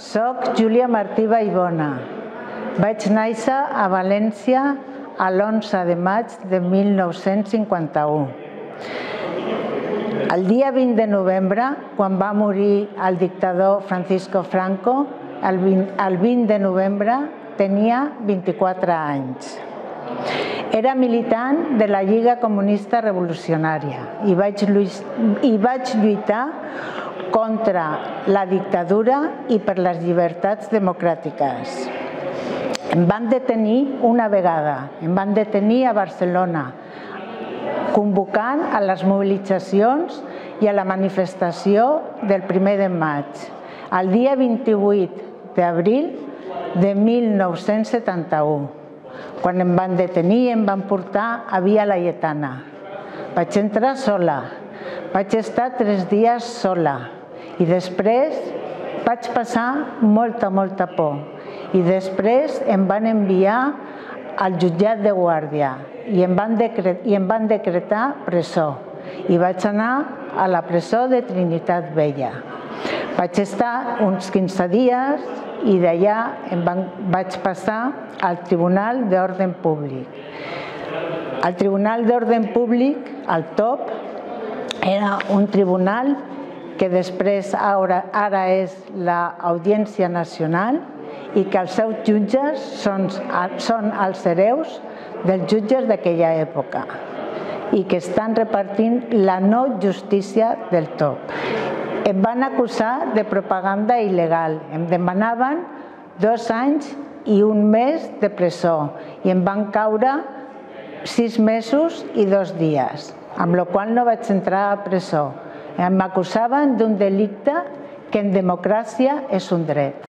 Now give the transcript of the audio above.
Soc Júlia Martí Vallbona. Vaig néixer a València l'11 de maig de 1951. El dia 20 de novembre, quan va morir el dictador Francisco Franco, el 20 de novembre tenia 24 anys. Era militant de la Lliga Comunista Revolucionària i vaig lluitar contra la dictadura i per les llibertats democràtiques. Em van detenir una vegada, em van detenir a Barcelona, convocant a les mobilitzacions i a la manifestació del 1 de maig, el dia 28 d'abril de 1971. Quan em van detenir, em van portar a Via Laietana. Vaig entrar sola, vaig estar 3 dies sola i després vaig passar molta por. I després em van enviar al jutjat de guàrdia i em van decretar presó. I vaig anar a la presó de Trinitat Vella. Vaig estar uns 15 dies i d'allà vaig passar al Tribunal d'Ordre Públic. El Tribunal d'Ordre Públic, el TOP, era un tribunal que després ara és l'Audiència Nacional i que els seus jutges són els hereus dels jutges d'aquella època i que estan repartint la no justícia del TOP. Em van acusar de propaganda il·legal. Em demanaven 2 anys i 1 mes de presó i em van caure 6 mesos i 2 dies, amb la qual cosa no vaig entrar a presó. M'acusaven d'un delicte que en democràcia és un dret.